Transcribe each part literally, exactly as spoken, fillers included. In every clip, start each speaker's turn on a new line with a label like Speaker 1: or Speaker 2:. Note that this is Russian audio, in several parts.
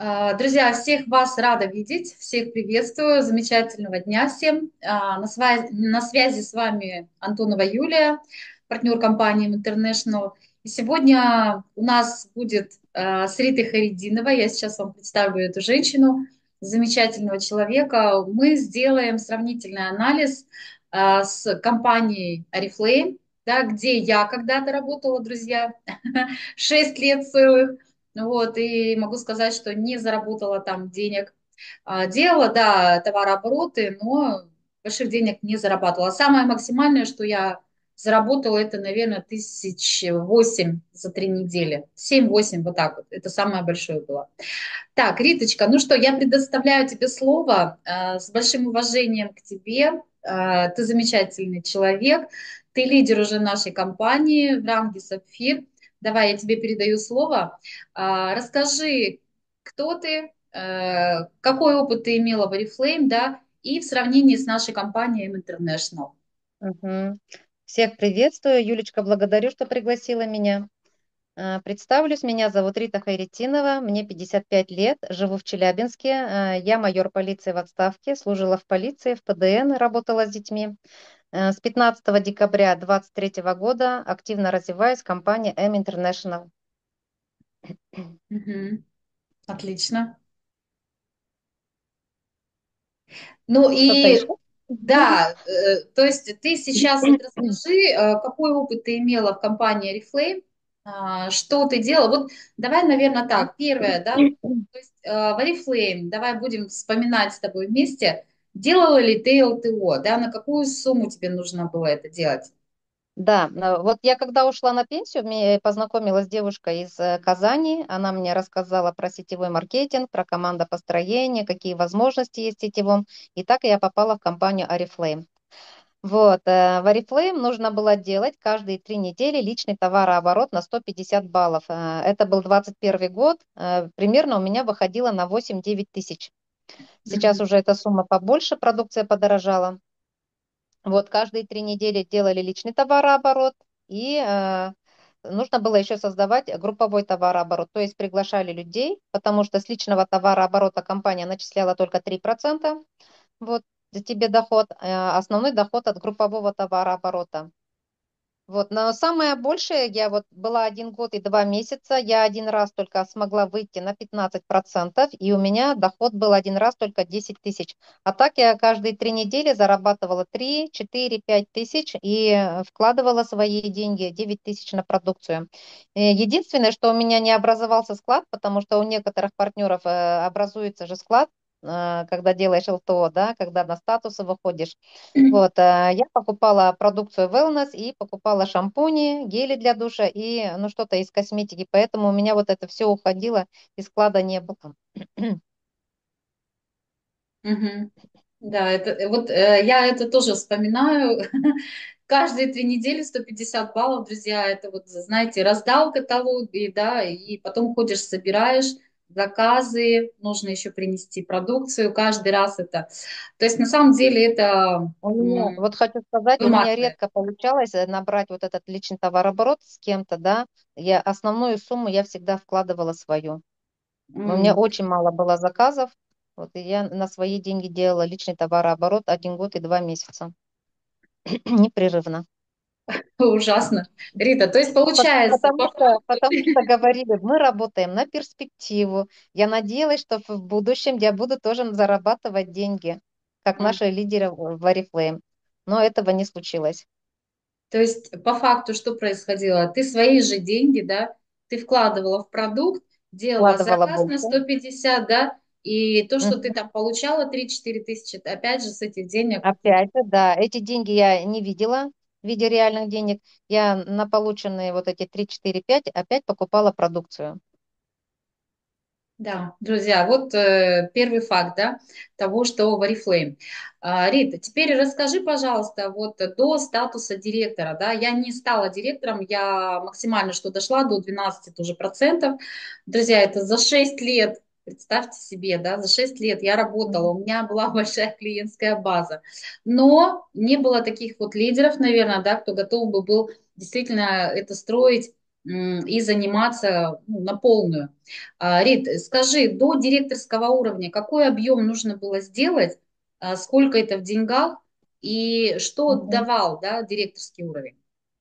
Speaker 1: А, Друзья, всех вас рада видеть, всех приветствую, замечательного дня всем. А, На связи, на связи с вами Антонова Юлия, партнер компании International. И сегодня у нас будет а, с Ритой Харидиновой, я сейчас вам представлю эту женщину, замечательного человека. Мы сделаем сравнительный анализ а, с компанией Oriflame, да, где я когда-то работала, друзья, шесть лет целых. Вот, и могу сказать, что не заработала там денег. А, Делала, да, товарообороты, но больших денег не зарабатывала. Самое максимальное, что я заработала, это, наверное, тысяч восемь за три недели. Семь-восемь, вот так вот. Это самое большое было. Так, Риточка, ну что, я предоставляю тебе слово э, с большим уважением к тебе. Э, ты замечательный человек, ты лидер уже нашей компании в ранге Сапфир. Давай, я тебе передаю слово. А, расскажи, кто ты, э, какой опыт ты имела в Oriflame, да, и в сравнении с нашей компанией M International.
Speaker 2: Мгм. Всех приветствую. Юлечка, благодарю, что пригласила меня. А, Представлюсь, меня зовут Рита Хайретдинова, мне пятьдесят пять лет, живу в Челябинске. А, Я майор полиции в отставке, служила в полиции, в П Д Н, работала с детьми. А, С пятнадцатого декабря две тысячи двадцать третьего года активно развиваюсь в компании M International.
Speaker 1: Мгм. Отлично. Ну
Speaker 2: Что-то еще?
Speaker 1: и да, э, то есть ты сейчас вот расскажи, э, какой опыт ты имела в компании Oriflame, а, что ты делала. Вот давай, наверное, так, первое, да, то есть э, в Oriflame, давай будем вспоминать с тобой вместе, делала ли ты Л Т О, да, на какую сумму тебе нужно было это делать?
Speaker 2: Да, э, вот я когда ушла на пенсию, мне познакомилась девушка из э, Казани, она мне рассказала про сетевой маркетинг, про командопостроение, какие возможности есть в сетевом, и так я попала в компанию Oriflame. Вот, э, в Oriflame нужно было делать каждые три недели личный товарооборот на сто пятьдесят баллов. Э, Это был двадцать первый год, э, примерно у меня выходило на восемь-девять тысяч. Сейчас
Speaker 1: Мгм.
Speaker 2: уже эта сумма побольше, продукция подорожала. Вот каждые три недели делали личный товарооборот, и э, нужно было еще создавать групповой товарооборот, то есть приглашали людей, потому что с личного товарооборота компания начисляла только три процента, вот за тебе доход, э, основной доход от группового товарооборота. Вот, но самое большее, я вот была один год и два месяца, я один раз только смогла выйти на пятнадцать процентов, и у меня доход был один раз только десять тысяч. А так я каждые три недели зарабатывала три, четыре, пять тысяч и э, вкладывала свои деньги, девять тысяч на продукцию. Э, Единственное, что у меня не образовался склад, потому что у некоторых партнеров э, образуется же склад, э, когда делаешь Л Т О, да, когда на статусы выходишь. Вот, а, я покупала продукцию Wellness и покупала шампуни, гели для душа и, ну, что-то из косметики, поэтому у меня вот это все уходило, и склада не было.
Speaker 1: Мгм. Да, это э, вот э, я это тоже вспоминаю. Каждые три недели сто пятьдесят баллов, друзья, это вот, знаете, раздал каталоги, да, и потом ходишь, собираешь заказы, нужно еще принести продукцию, каждый раз это. То есть на самом деле это
Speaker 2: У меня,
Speaker 1: м,
Speaker 2: вот хочу сказать, у меня
Speaker 1: выматывает.
Speaker 2: редко получалось э, набрать вот этот личный товарооборот с кем-то, да, я основную сумму я всегда вкладывала свою. У меня
Speaker 1: М.
Speaker 2: очень мало было заказов, вот, и я на свои деньги делала личный товарооборот один год и два месяца, непрерывно.
Speaker 1: Ужасно. Рита, то есть
Speaker 2: Пот-
Speaker 1: получается,
Speaker 2: Потому
Speaker 1: по
Speaker 2: что,
Speaker 1: факту,
Speaker 2: потому что говорили, мы работаем на перспективу. Я надеялась, что в будущем я буду тоже зарабатывать деньги, как
Speaker 1: м,
Speaker 2: наши лидеры в в Oriflame. Но этого не случилось.
Speaker 1: то есть по факту что происходило? Ты свои же деньги, да, ты вкладывала в продукт, делала
Speaker 2: Вкладывала
Speaker 1: заказ на
Speaker 2: больше.
Speaker 1: сто пятьдесят, да, и то, что ты
Speaker 2: Мгм.
Speaker 1: там получала три-четыре тысячи, ты опять же с этих денег.
Speaker 2: Опять же, да, эти деньги я не видела в виде реальных денег. Я на полученные вот эти три, четыре, пять опять покупала продукцию.
Speaker 1: Да, друзья, вот э, первый факт, да, того, что в Oriflame. А, Рита, теперь расскажи, пожалуйста, вот до статуса директора, да, я не стала директором, я максимально что дошла до двенадцати тоже процентов. Друзья, это за шесть лет, представьте себе, да, за шесть лет я работала,
Speaker 2: Мгм.
Speaker 1: у меня была большая клиентская база, но не было таких вот лидеров, наверное, да, кто готов бы был действительно это строить м, и заниматься ну, на полную. А, Рит, скажи, до директорского уровня какой объем нужно было сделать, а, сколько это в деньгах и что
Speaker 2: Мгм.
Speaker 1: давал, да, директорский уровень?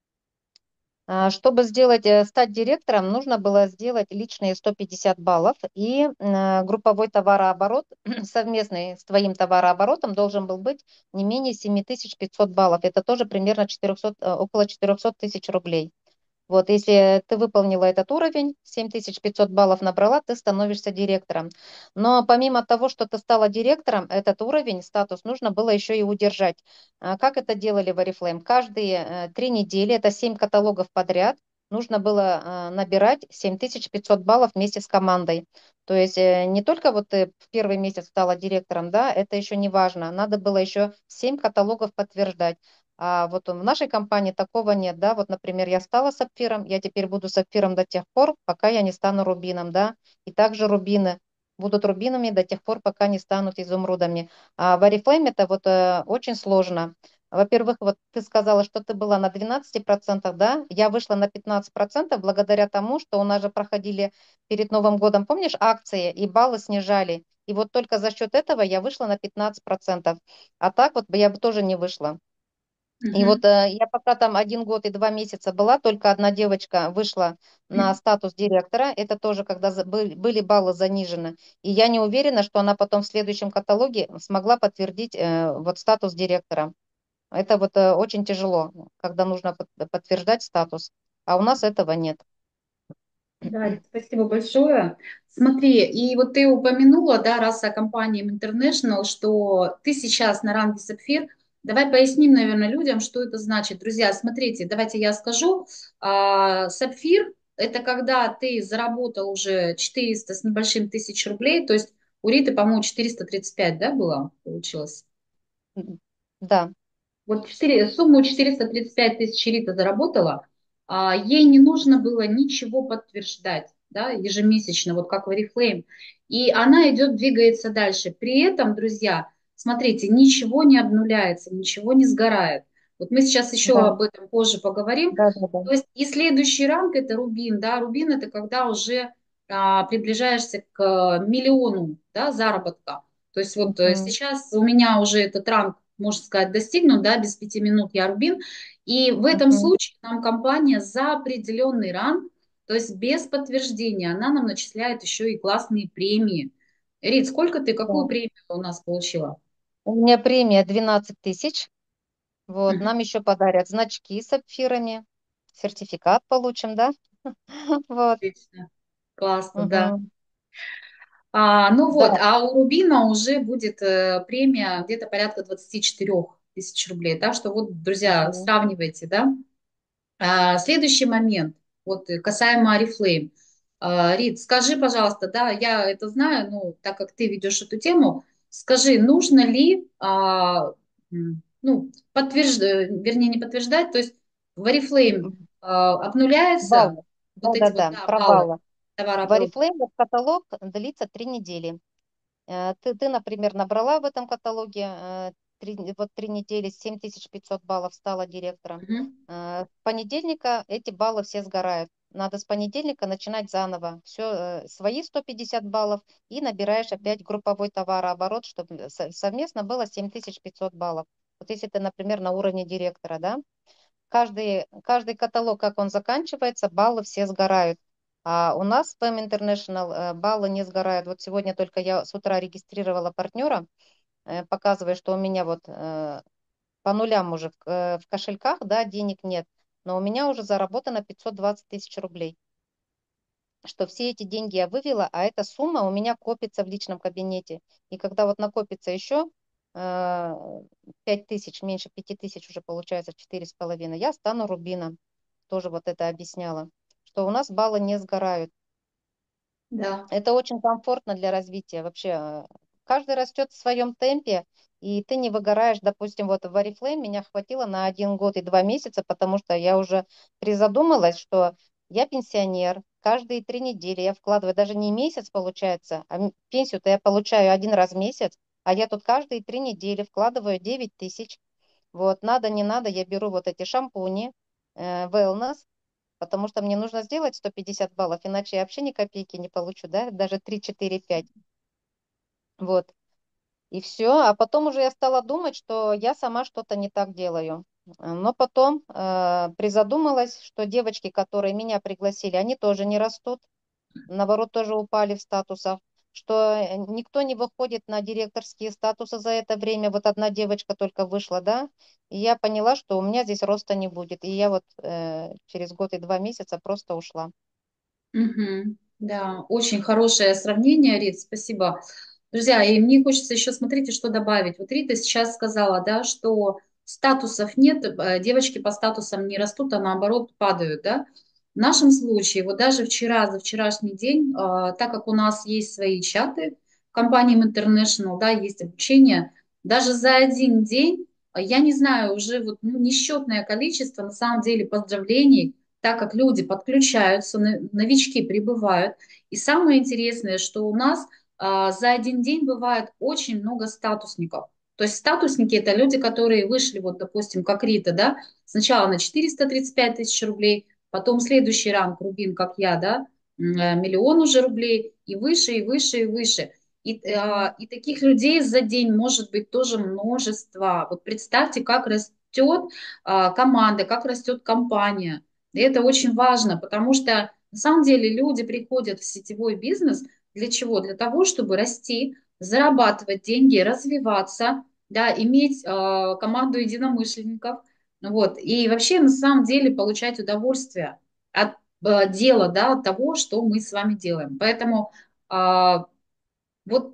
Speaker 2: А, Чтобы сделать, э, стать директором, нужно было сделать личные сто пятьдесят баллов, и э, групповой товарооборот совместный с твоим товарооборотом должен был быть не менее семь тысяч пятьсот баллов. Это тоже примерно четыреста, э, около четыреста тысяч рублей. Вот, если ты выполнила этот уровень, семь тысяч пятьсот баллов набрала, ты становишься директором. Но помимо того, что ты стала директором, этот уровень, статус нужно было еще и удержать. А Как это делали в Oriflame? Каждые э, три недели, это семь каталогов подряд, нужно было э, набирать семь тысяч пятьсот баллов вместе с командой. То есть э, не только вот ты в первый месяц стала директором, да, это еще не важно. Надо было еще семь каталогов подтверждать. А вот в нашей компании такого нет, да, вот, например, я стала сапфиром, я теперь буду сапфиром до тех пор, пока я не стану рубином, да, и также рубины будут рубинами до тех пор, пока не станут изумрудами. А в Oriflame это вот э, очень сложно. Во-первых, вот ты сказала, что ты была на двенадцати процентах, да, я вышла на пятнадцать процентов благодаря тому, что у нас же проходили перед Новым годом, помнишь, акции, и баллы снижали. И вот только за счет этого я вышла на пятнадцать процентов. А так вот бы я бы тоже не вышла. И вот
Speaker 1: Мгм.
Speaker 2: э, я пока там один год и два месяца была, только одна девочка вышла на статус директора. Это тоже, когда за- были были баллы занижены. И я не уверена, что она потом в следующем каталоге смогла подтвердить э, вот статус директора. Это вот э, очень тяжело, когда нужно под- подтверждать статус. А у нас этого нет.
Speaker 1: Да, Рит, спасибо большое. Смотри, и вот ты упомянула, да, раз о компании International, что ты сейчас на ранге сапфир. Давай поясним, наверное, людям, что это значит. Друзья, смотрите, давайте я скажу. А, Сапфир– это когда ты заработал уже четыреста с небольшим тысяч рублей, то есть у Риты, по-моему, четыреста тридцать пять, да, было, получилось?
Speaker 2: Да.
Speaker 1: Вот четыре, сумму четыреста тридцать пять тысяч Рита заработала, а, ей не нужно было ничего подтверждать, да, ежемесячно, вот как в Oriflame. И она идет, двигается дальше. При этом, друзья, смотрите, ничего не обнуляется, ничего не сгорает. Вот мы сейчас еще
Speaker 2: Да,
Speaker 1: об этом позже поговорим.
Speaker 2: да, да, да.
Speaker 1: То есть и следующий ранг это рубин, да, рубин это когда уже а, приближаешься к миллиону, да, заработка. То есть вот э,
Speaker 2: Мгм.
Speaker 1: сейчас у меня уже этот ранг, можно сказать, достигнут, да, без пяти минут я рубин. И в этом
Speaker 2: Мгм.
Speaker 1: случае нам компания за определенный ранг, то есть без подтверждения, она нам начисляет еще и классные премии. Рит, сколько ты, какую
Speaker 2: Да.
Speaker 1: премию у нас получила?
Speaker 2: У меня премия двенадцать тысяч. Вот,
Speaker 1: Мгм.
Speaker 2: нам еще подарят значки с сапфирами, сертификат получим, да? Вот.
Speaker 1: Отлично. Классно, да.
Speaker 2: Мгм.
Speaker 1: А, ну
Speaker 2: Да.
Speaker 1: вот, а у Рубина уже будет э, премия где-то порядка двадцать четыре тысяч рублей. Так что вот, друзья,
Speaker 2: Мгм.
Speaker 1: сравнивайте, да. А, следующий момент, вот э, касаемо Oriflame. А, Рит, скажи, пожалуйста, да, я это знаю, ну, так как ты ведешь эту тему, скажи, нужно ли, а, м, ну, подтверждать, вернее, не подтверждать, то есть в Oriflame
Speaker 2: М,
Speaker 1: а, обнуляются
Speaker 2: Баллы.
Speaker 1: вот эти вот,
Speaker 2: Да-да-да,
Speaker 1: да,
Speaker 2: про
Speaker 1: баллы
Speaker 2: баллы. В
Speaker 1: товарооборота.
Speaker 2: Oriflame каталог длится три недели. Э, Ты, ты, например, набрала в этом каталоге э, три, вот три недели, семь тысяч пятьсот баллов, стала директором.
Speaker 1: Мгм.
Speaker 2: Э, С понедельника эти баллы все сгорают. Надо с понедельника начинать заново. Все, свои сто пятьдесят баллов и набираешь опять групповой товарооборот, чтобы со- совместно было семь тысяч пятьсот баллов. Вот если ты, например, на уровне директора, да, каждый, каждый каталог, как он заканчивается, баллы все сгорают. А у нас в P M International э, баллы не сгорают. Вот сегодня только я с утра регистрировала партнера, э, показывая, что у меня вот э, по нулям уже в, э, в кошельках, да, денег нет, но у меня уже заработано пятьсот двадцать тысяч рублей, что все эти деньги я вывела, а эта сумма у меня копится в личном кабинете. И когда вот накопится еще э, пять тысяч, меньше пяти тысяч уже получается четыре с половиной, я стану рубином. Тоже вот это объясняла, что у нас баллы не сгорают.
Speaker 1: Да.
Speaker 2: Это очень комфортно для развития. Вообще, э, каждый растет в своем темпе, и ты не выгораешь. Допустим, вот в Oriflame меня хватило на один год и два месяца, потому что я уже призадумалась, что я пенсионер, каждые три недели я вкладываю, даже не месяц получается, а м- пенсию-то я получаю один раз в месяц, а я тут каждые три недели вкладываю девять тысяч. Вот, надо, не надо, я беру вот эти шампуни, э, wellness, потому что мне нужно сделать сто пятьдесят баллов, иначе я вообще ни копейки не получу, да, даже три, четыре, пять. Вот. И все. А потом уже я стала думать, что я сама что-то не так делаю. Но потом э, призадумалась, что девочки, которые меня пригласили, они тоже не растут, наоборот, тоже упали в статусах, что э, никто не выходит на директорские статусы за это время. Вот одна девочка только вышла, да, и я поняла, что у меня здесь роста не будет. И я вот э, через год и два месяца просто ушла.
Speaker 1: Мгм. Да, очень хорошее сравнение, Рит, спасибо. Друзья, и мне хочется еще, смотрите, что добавить. Вот Рита сейчас сказала, да, что статусов нет, э, девочки по статусам не растут, а наоборот падают, да. В нашем случае, вот даже вчера, за вчерашний день, э, так как у нас есть свои чаты компании International, да, есть обучение, даже за один день, э, я не знаю, уже вот ну, несчетное количество, на самом деле, поздравлений, так как люди подключаются, новички прибывают. И самое интересное, что у нас а, за один день бывает очень много статусников. То есть статусники – это люди, которые вышли, вот, допустим, как Рита, да, сначала на четыреста тридцать пять тысяч рублей, потом следующий ранг, Рубин, как я, да, миллион уже рублей, и выше, и выше, и выше. И, а, и таких людей за день может быть тоже множество. Вот представьте, как растет а, команда, как растет компания. И это очень важно, потому что на самом деле люди приходят в сетевой бизнес для чего? Для того, чтобы расти, зарабатывать деньги, развиваться, да, иметь э, команду единомышленников, вот, и вообще на самом деле получать удовольствие от э, дела, да, от того, что мы с вами делаем. Поэтому э, вот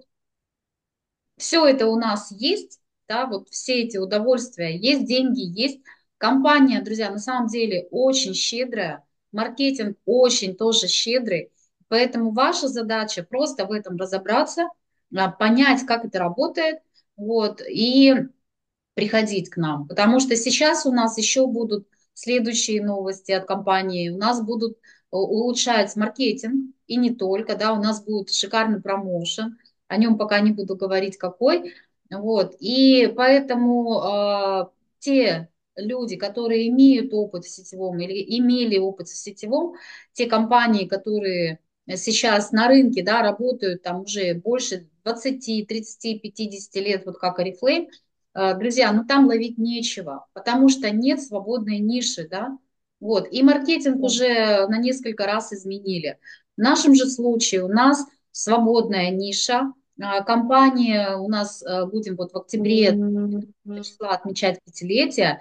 Speaker 1: все это у нас есть, да, вот все эти удовольствия, есть деньги, есть компания, друзья, на самом деле очень щедрая, маркетинг очень тоже щедрый, поэтому ваша задача просто в этом разобраться, а, понять, как это работает, вот, и приходить к нам, потому что сейчас у нас еще будут следующие новости от компании, у нас будут э, улучшать маркетинг, и не только, да, у нас будет шикарный промоушен, о нем пока не буду говорить какой, вот, и поэтому э, те люди, которые имеют опыт в сетевом или имели опыт в сетевом, те компании, которые сейчас на рынке, да, работают там уже больше двадцати, тридцати, пятидесяти лет, вот как Oriflame, э, друзья, ну там ловить нечего, потому что нет свободной ниши, да, вот, и маркетинг
Speaker 2: Да.
Speaker 1: уже на несколько раз изменили. В нашем же случае у нас свободная ниша, а, компания у нас, э, будем вот в октябре числа отмечать пятилетие,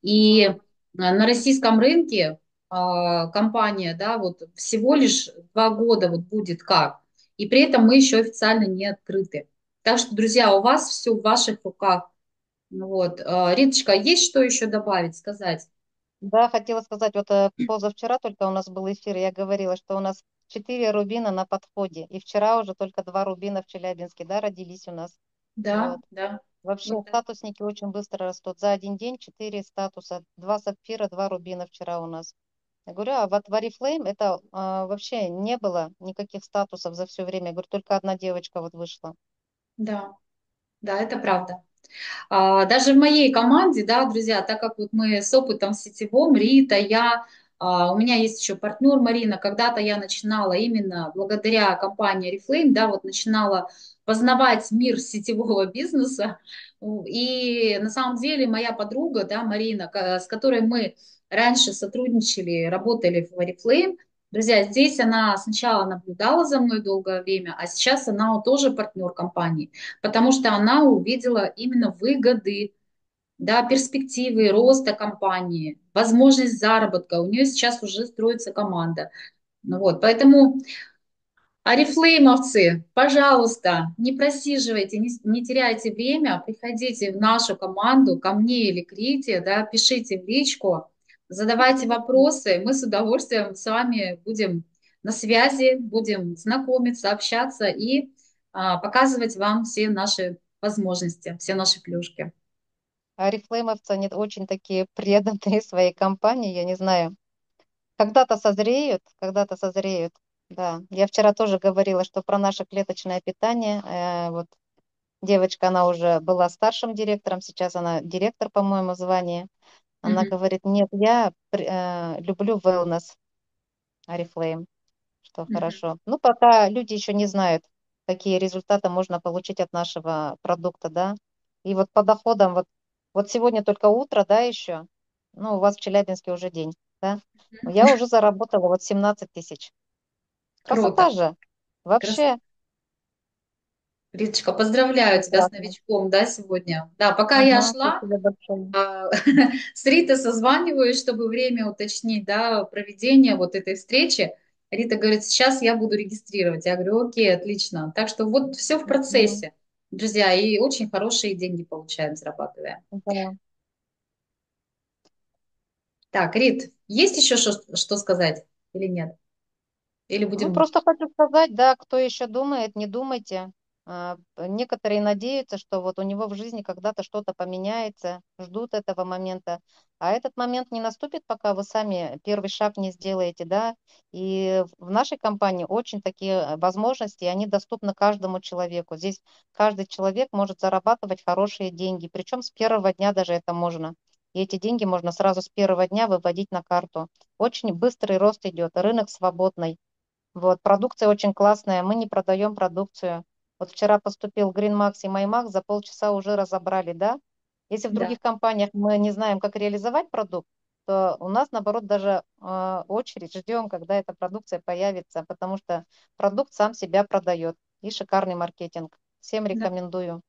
Speaker 1: и э, на российском рынке а, компания, да, вот всего лишь два года вот будет как, и при этом мы еще официально не открыты. Так что, друзья, у вас все в ваших руках. Ну вот. А, Риточка, есть что еще добавить, сказать?
Speaker 2: Да, хотела сказать, вот э, позавчера только у нас был эфир, я говорила, что у нас четыре рубина на подходе, и вчера уже только два рубина в Челябинске, да, родились у нас.
Speaker 1: Да,
Speaker 2: Вот.
Speaker 1: да.
Speaker 2: Вообще
Speaker 1: Вот.
Speaker 2: статусники очень быстро растут. За один день четыре статуса, два сапфира, два рубина вчера у нас. Я говорю, а вот в Oriflame это а, вообще не было никаких статусов за все время. Я говорю, только одна девочка вот вышла.
Speaker 1: Да, да, это правда. А, Даже в моей команде, да, друзья, так как вот мы с опытом в сетевом, Рита, я, а, у меня есть еще партнер Марина, когда-то я начинала именно благодаря компании Oriflame, да, вот начинала познавать мир сетевого бизнеса, и на самом деле моя подруга, да, Марина, ка- с которой мы раньше сотрудничали, работали в Oriflame, друзья, здесь она сначала наблюдала за мной долгое время, а сейчас она тоже партнер компании, потому что она увидела именно выгоды, да, перспективы роста компании, возможность заработка. У нее сейчас уже строится команда. Ну вот, поэтому орифлеймовцы, пожалуйста, не просиживайте, не, не теряйте время, приходите в нашу команду, ко мне или к Рите, да, пишите в личку, задавайте вопросы, мы с удовольствием с вами будем на связи, будем знакомиться, общаться и а, показывать вам все наши возможности, все наши плюшки.
Speaker 2: А Oriflame-овцы, они очень такие преданные своей компании, я не знаю. Когда-то созреют, когда-то созреют. Да, я вчера тоже говорила, что про наше клеточное питание. Э, вот девочка, она уже была старшим директором, сейчас она директор, по-моему, звание. Она
Speaker 1: Мгм.
Speaker 2: говорит, нет, я пр- э, люблю wellness. Oriflame, что
Speaker 1: Мгм.
Speaker 2: хорошо. Ну, пока люди еще не знают, какие результаты можно получить от нашего продукта, да. И вот по доходам, вот, вот сегодня только утро, да, еще, ну, у вас в Челябинске уже день, да. Я уже заработала вот семнадцать тысяч.
Speaker 1: Круто.
Speaker 2: Красота же.
Speaker 1: Красота.
Speaker 2: Вообще
Speaker 1: Риточка, поздравляю тебя с
Speaker 2: классно.
Speaker 1: новичком, да, сегодня. Да, пока я
Speaker 2: Ага,
Speaker 1: шла,
Speaker 2: спасибо большое.
Speaker 1: а, с Ритой созваниваюсь, чтобы время уточнить, да, проведения вот этой встречи. Рита говорит, сейчас я буду регистрировать. Я говорю, окей, отлично. Так что вот все в
Speaker 2: Мгм.
Speaker 1: процессе, друзья, и очень хорошие деньги получаем, зарабатывая.
Speaker 2: Да.
Speaker 1: Так, Рит, есть еще что, что сказать или нет? Или
Speaker 2: Ну,
Speaker 1: будем...
Speaker 2: просто хочу сказать, да, кто еще думает, не думайте. А, Некоторые надеются, что вот у него в жизни когда-то что-то поменяется, ждут этого момента. А этот момент не наступит, пока вы сами первый шаг не сделаете, да. И в нашей компании очень такие э, возможности, и они доступны каждому человеку. Здесь каждый человек может зарабатывать хорошие деньги, причем с первого дня даже это можно. И эти деньги можно сразу с первого дня выводить на карту. Очень быстрый рост идет, рынок свободный. Вот, продукция очень классная, мы не продаем продукцию. Вот вчера поступил Green Max и MyMax, за полчаса уже разобрали, да? Если в
Speaker 1: Да.
Speaker 2: других компаниях мы не знаем, как реализовать продукт, то у нас, наоборот, даже э, очередь, ждем, когда эта продукция появится, потому что продукт сам себя продает. И шикарный маркетинг. Всем рекомендую.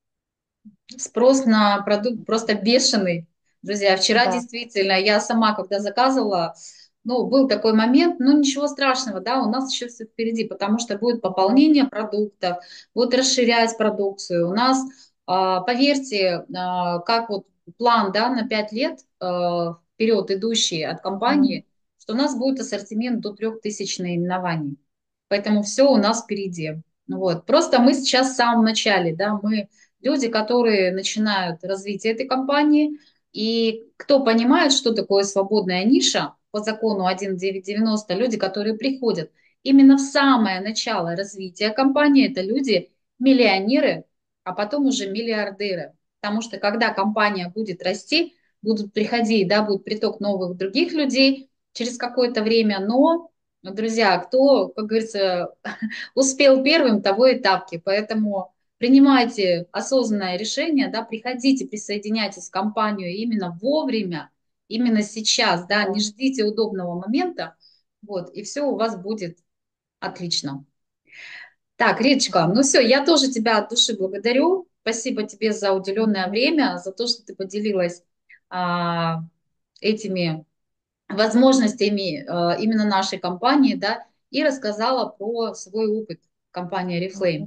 Speaker 1: Спрос на продукт просто бешеный. Друзья, вчера
Speaker 2: Да.
Speaker 1: действительно я сама, когда заказывала, ну, был такой момент, ну, ничего страшного, да, у нас еще все впереди, потому что будет
Speaker 2: Мгм.
Speaker 1: пополнение продуктов, будут расширять продукцию. У нас, а, поверьте, а, как вот план, да, на пять лет а, вперед идущий от
Speaker 2: Мгм.
Speaker 1: компании, что у нас будет ассортимент до трех тысяч наименований. Поэтому все у нас впереди. Вот. Просто мы сейчас в самом начале, да, мы люди, которые начинают развитие этой компании, и кто понимает, что такое свободная ниша по закону один девять девяносто, люди, которые приходят именно в самое начало развития компании, это люди миллионеры, а потом уже миллиардеры. Потому что когда компания будет расти, будут приходить, да, будет приток новых других людей через какое-то время, но, друзья, кто, как говорится, успел первым, того и тапки. Поэтому принимайте осознанное решение, да, приходите, присоединяйтесь в компанию именно вовремя, именно сейчас, да, не
Speaker 2: Да.
Speaker 1: ждите удобного момента, вот, и все у вас будет отлично. Так, Риточка, ну
Speaker 2: Мгм.
Speaker 1: все, я тоже тебя от души благодарю. Спасибо тебе за уделенное
Speaker 2: Мгм.
Speaker 1: время, за то, что ты поделилась а, этими возможностями а, именно нашей компании, да, и рассказала про свой опыт компании Reflame.
Speaker 2: Мгм.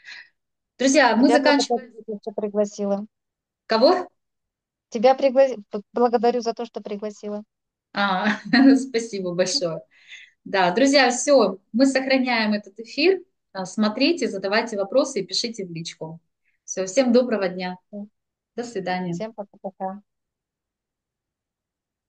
Speaker 1: Друзья, мы
Speaker 2: Тебя
Speaker 1: заканчиваем.
Speaker 2: благодарю, что пригласила.
Speaker 1: Кого?
Speaker 2: Тебя пригла... благодарю за то, что пригласила.
Speaker 1: А, спасибо большое. Да, друзья, все, мы сохраняем этот эфир. А, Смотрите, задавайте вопросы и пишите в личку. Все, всем доброго дня. До свидания.
Speaker 2: Всем пока-пока.